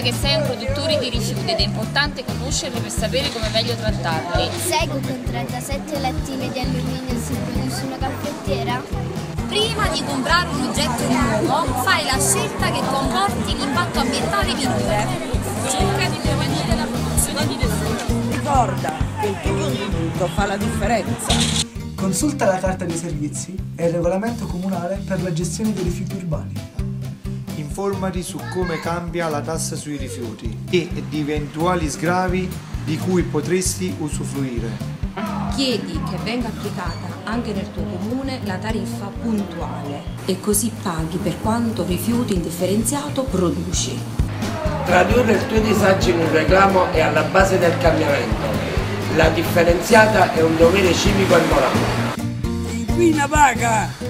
che sei un produttore di rifiuti ed è importante conoscerli per sapere come meglio trattarli. Sai che con 37 lattine di alluminio si produce una caffettiera? Prima di comprare un oggetto nuovo, fai la scelta che comporti l'impatto ambientale minore. Cerca di prevenire la produzione di detriti. Ricorda che il tuo contributo fa la differenza. Consulta la carta dei servizi e il regolamento comunale per la gestione dei rifiuti urbani. Informati su come cambia la tassa sui rifiuti e di eventuali sgravi di cui potresti usufruire. Chiedi che venga applicata anche nel tuo comune la tariffa puntuale e così paghi per quanto rifiuto indifferenziato produci. Tradurre il tuo disagio in un reclamo è alla base del cambiamento. La differenziata è un dovere civico e morale. Inquina paga!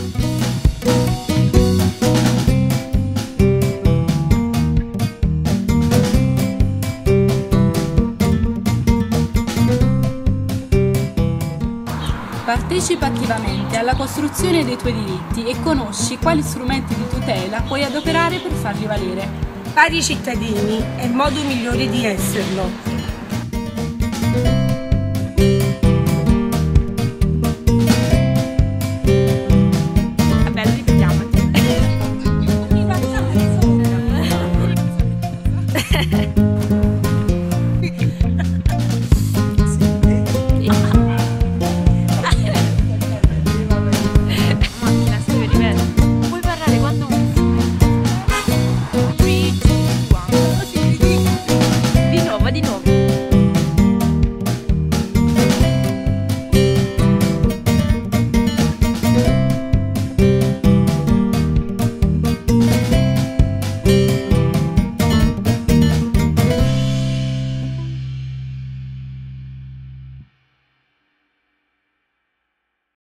Partecipa attivamente alla costruzione dei tuoi diritti e conosci quali strumenti di tutela puoi adoperare per farli valere. Pari cittadini è il modo migliore di esserlo.